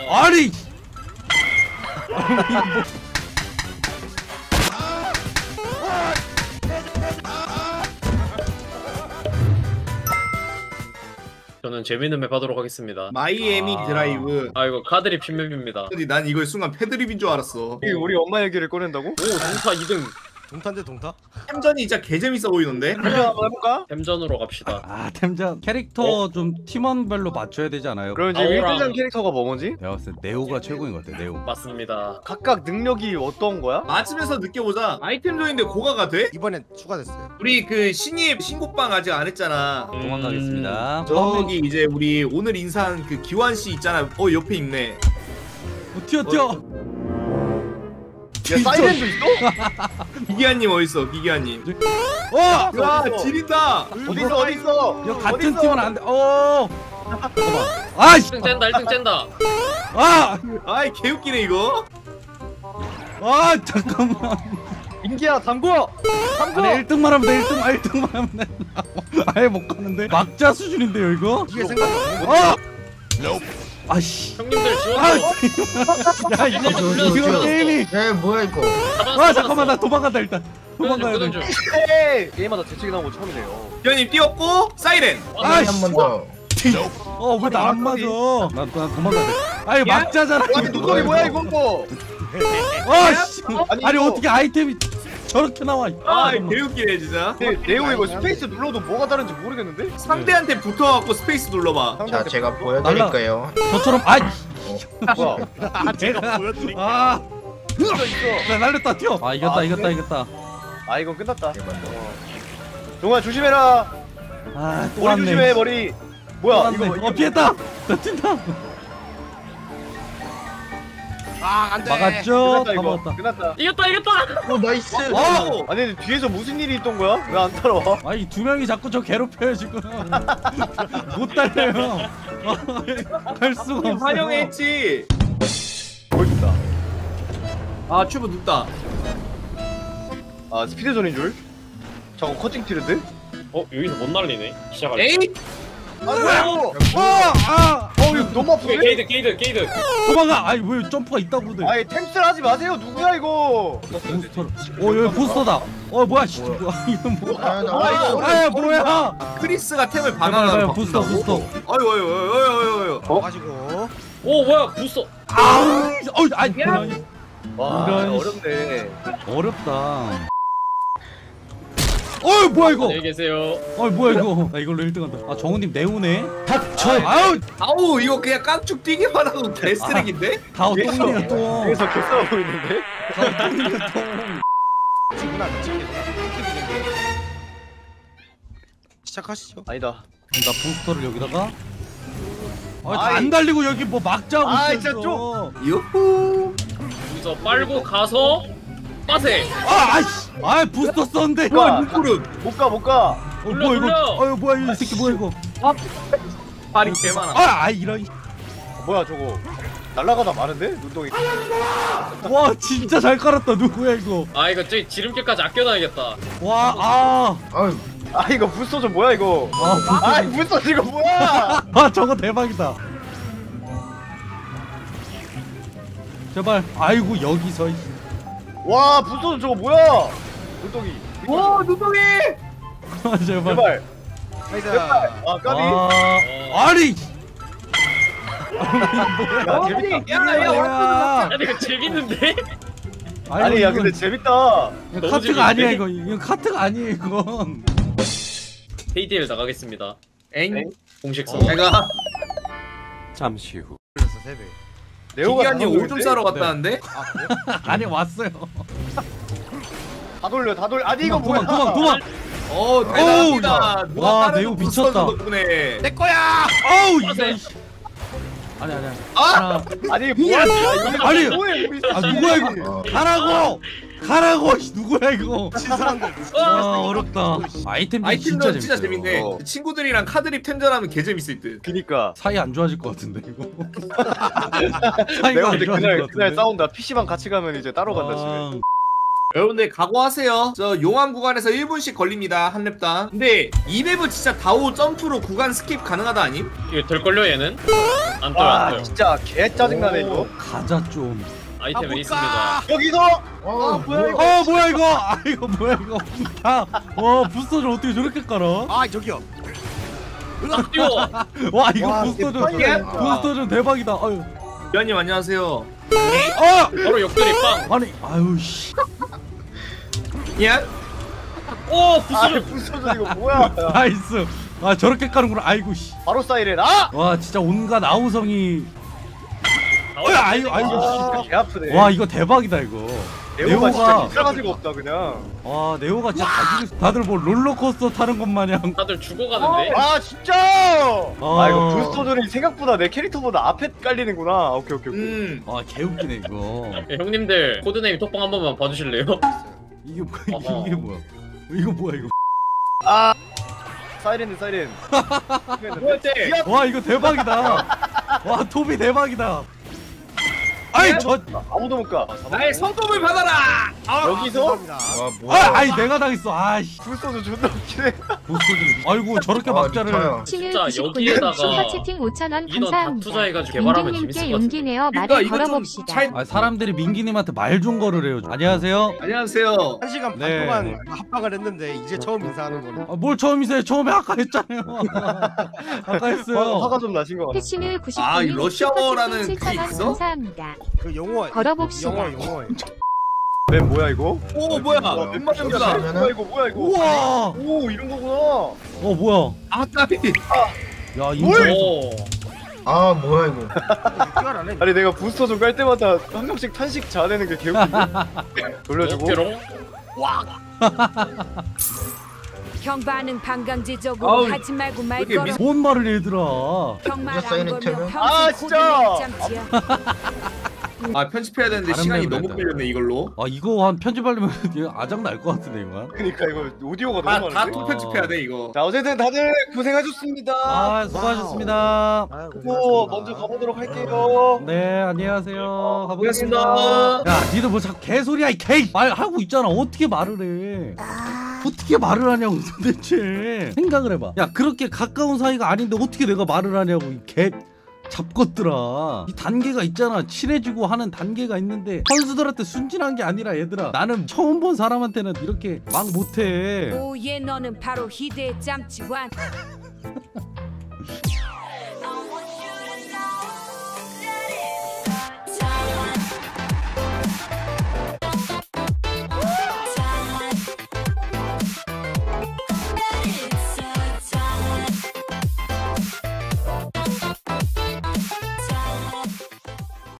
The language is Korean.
아니. 저는 재밌는 맵 하도록 하겠습니다. 마이애미 드라이브. 아 이거 카드립 신맵입니다. 난 이걸 순간 패드립인 줄 알았어. 우리 엄마 얘기를 꺼낸다고? 오 동타 2등. 동탄데 동타? 템전이 진짜 개재밌어 보이는데? 한번 해볼까? 템전으로 갑시다. 아 템전 캐릭터 좀 팀원별로 맞춰야 되지 않아요? 그럼 지금 아우랑. 1대장 캐릭터가 뭐지? 내가 봤을 때 네오가 최고인 것 같아. 네오. 맞습니다. 각각 능력이 어떤 거야? 맞으면서 느껴보자. 아이템전인데 고가가 돼? 이번엔 추가됐어요. 우리 그 신입 신곡방 아직 안 했잖아. 도망가겠습니다. 저기 이제 우리 오늘 인사한 그 기환 씨 있잖아. 옆에 있네. 튀어. 야 사이렌도 있어? 기기환님 어딨어? 기기환님. 와! 야 지린다. 어딨어? 이거 같은 팀은 안 돼. 잠깐만. 아이씨. 1등 짠다 1등 짠다. 아! 아이 개웃기네 이거. 아 잠깐만. 민기야 담궈! 아니 1등만 하면 돼. 1등만 하면 돼. 아예 못 가는데. 막자 수준인데요 이거? 이게 생각보다 아! 아씨. 형님들 지원. 아! 야 이거 게임이. 야 뭐야 이거? 아 잠깐만 나 도망간다 일단. 도망가야 돼. 에이! 게임마다 재채기 나온 거 처음이네요. 기환님 뛰었고 사이렌. 아이씨. 한 번 더. 왜 나 안 맞아? 나 도망가야 돼. 아니 막자잖아. 아니 눈덩이 뭐야 이거? 아씨. 아니, 아니 이거- 어떻게 아이템이 저렇게 나와? 아 개웃기네 진짜. 네오 이거 스페이스 눌러도 뭐가 다른지 모르겠는데? 상대한테 붙어갖고 스페이스 눌러봐. 자 제가 보여드릴까요? 저처럼 아이. 뭐야? 제가 아. 있어. 나 날렸다 튀어. 아 이겼다 아, 이겼다 그래? 이겼다. 아 이건 끝났다. 동아 조심해라. 아또 머리 조심해 왔네. 머리. 뭐야 이거 피했다. 나 튄다. 아 안돼. 막았죠? 끝났다 다 이거. 먹었다. 끝났다. 이겼다. 오 나이스. 와! 아니 근데 뒤에서 무슨 일이 있던 거야? 왜 안 따라와? 아이 두 명이 자꾸 저 괴롭혀요 지금. 못 달려요. 갈 수가 없어. 환영했지. 보여준다. 아 튜브 눕다. 아 스피드존인 줄? 저거 커팅 티르드? 여기서 못 날리네. 시작할 때. 에이. 아 뭐야 이거? 아! 이거 너무 아픈데? 게이드. 도망가. 아이 왜 점프가 있다고 돼? 아니 템스를 하지 마세요. 누구야 이거? 부스터. 여기 부스터다. 뭐야 씨. 이건 뭐야? 아, 나이스. 아 뭐야? 크리스가 템을 봐요 바나나로 부스터 부스터. 어유. 가지고. 오 뭐야 부스터. 아우. 아이 와 이런 어렵네. 어렵다. 뭐야 이거? 안녕히 계세요. 뭐야 이거? 나 이걸로 1등한다. 아 정우님 네오네. 닥쳐. 아우 아우 이거 그냥 깡축 뛰기만 하고 개쓰레기인데? 다 똥이네요 똥. 뒤에서 개싸워 보이는데? 똥이네요 똥. 지구나 시작하시죠. 아니다. 나 부스터를 여기다가. 아이. 안 달리고 여기 뭐 막자고 아, 있어. 진짜 좀. 유후. 여기서 빨고 가서 빠세. 아이씨. 부스터 썼는데 이거. 와. 무릎. 못 가. 돌려, 뭐야 돌려. 이거? 뭐야 이 새끼 뭐야 이거? 발이 개 많아. 이런. 뭐야 저거? 날라가다 마는데? 눈덩이. 와 진짜 잘 깔았다. 누구야 이거? 아 이거 저기 지름길까지 아껴놔야겠다. 와 아유 아 이거 불소전 뭐야 이거? 아 불소전 이거 뭐야? 저거 대박이다. 제발. 아이고 여기서. 와 불소전 저거 뭐야? 눈덩이. 오 눈덩이. 제발. 제발. 나이스. 아 까비. 아니. 야 재밌다. 뭐야? 아니 이거 재밌는데? 아니 야 근데 재밌다. 이거 너무 카트가 재밌는데? 아니야 이거. 이거 카트가 아니에요 이건. 헤이디엘 나가겠습니다. 엥. 공식선. 내가 잠시 후. 그래서 3배. 네오가 기기환님 오줌 싸러 갔다는데? 아 그래? 아니 왔어요. 다 돌려 다 돌려. 아니 이거 뭐야? 도망. 대단합니다. 어우, 와, 네오 미쳤다. 덕분에. 내 거야. 어우 빠세. 이거. 아니. 아! 아니 뭐야? 아니. 뭐해 우리? 누구야 이거? 가라고. 누구야 이거? 신선한데. 어렵다. 아이템 진짜 재밌어요. 재밌네. 친구들이랑 카드립 템전하면 개 재밌을 듯. 그니까. 사이 안 좋아질 것 같은데 이거. 내가 사이가 안 근데 좋아질 것 그날 같은데. 싸운다. PC방 같이 가면 이제 따로 간다 집에. 여러분들 각오하세요. 저 용암 구간에서 1분씩 걸립니다 한 랩당. 근데 이 맵은 진짜 다오 점프로 구간 스킵 가능하다 아님? 이거 될걸요 얘는? 안 떠요 안 아 떠요. 진짜 개 짜증나네 이거. 가자 좀. 아이템은 있습니다. 여기서 뭐야 이거? 뭐야 이거? 아 이거 뭐야 이거? 부스터를 어떻게 저렇게 깔아? 아 저기요. 딱 뛰어. 와 이거 와, 부스터 좀 대박이다. 아유. 위원님 안녕하세요. 바로 옆구리 빵. 아니 아유 씨. 예? 오 아 부스를. 부서져 이거 뭐야? 나이스. 아 저렇게 까는구나. 아이고 씨. 바로 사이렌. 아! 와 진짜 온갖 아우성이. 아이고 아, 씨. 개 아프네. 와 이거 대박이다 이거. 네오가 진짜 네오가- 이상가지가 없다 그냥. 와 네오가 진짜 다들 뭐 롤러코스터 타는 것 마냥. 다들 죽어가는데. 아 진짜! 아 이거 부스터들이 생각보다 내 캐릭터보다 앞에 깔리는구나. 오케이. 아 개웃기네 이거. 예, 형님들 코드네임 톡방 한 번만 봐주실래요? 이게 뭐야 어허. 이게 뭐야? 이거 뭐야 이거? 아 사이렌. 뭐였대? 와 이거 대박이다. 와 톱이 대박이다. 아이 저 아무도 못 가. 나의 성공을 받아라. 여기서 아이 내가 당했어. 아이씨. 부스터도 존나 웃기네. 아이고 저렇게 막자를. 진짜 99님 여기에다가 슈퍼채팅 5,000원 인원 다 감사합니다. 투자해가지고 개발하면 재밌을 민기님께 것 같은데. 용기 내어 그러니까 말을 이거 좀 걸어봅시다. 잘- 아 사람들이 민기님한테 말 좀 걸으래요. 안녕하세요. 안녕하세요. 1시간 반 네. 동안 합방을 했는데 이제 처음 인사하는 거네. 아, 뭘 처음이세요? 처음에 아까 했잖아요. 아까 했어요. 화가 좀 나신 것 같아. 패신을 99님 아, 이 러시아어라는 그게 7,000원 있어? 감사합니다. 그 영어 걸어봅시다. 영어. 맵 뭐야 이거? 오 뭐야? 웬만합니다. 뭐야 이거? 우와. 오 이런 거구나. 뭐야? 아 까비. 야 인천. 오. 뛰어라네. 아니 내가 부스터 좀 깔 때마다 한 명씩 탄식 자아내는 게 개웃긴데. 돌려주고. 어깨롱. 형 반응 반강제적으로 아우, 하지 말고 말 이렇게 걸어. 뭔 말을 해, 얘들아. 형말안 걸면 아, 평생 진짜! 고민을 짬지야. 아 편집해야 되는데 다른 시간이 맵으로 너무 했다. 걸렸네 이걸로. 아 이거 한 편집하려면 아장 날 것 같은데 이거. 그러니까 이거 오디오가 너무 다 많은데. 또 편집해야 돼 이거. 자 어쨌든 다들 고생하셨습니다. 아 수고하셨습니다. 또 먼저 가보도록 할게요. 네 안녕하세요. 가보겠습니다. 고맙습니다. 야 니들 뭐 자꾸 개소리야 이 개. 말하고 있잖아. 어떻게 말을 해? 어떻게 말을 하냐고 도대체. 생각을 해봐. 야 그렇게 가까운 사이가 아닌데 어떻게 내가 말을 하냐고 이 개. 잡것들아. 이 단계가 있잖아. 친해지고 하는 단계가 있는데 선수들한테 순진한 게 아니라 얘들아 나는 처음 본 사람한테는 이렇게 막 못해. 오예 너는 바로 희대의 짬찌완.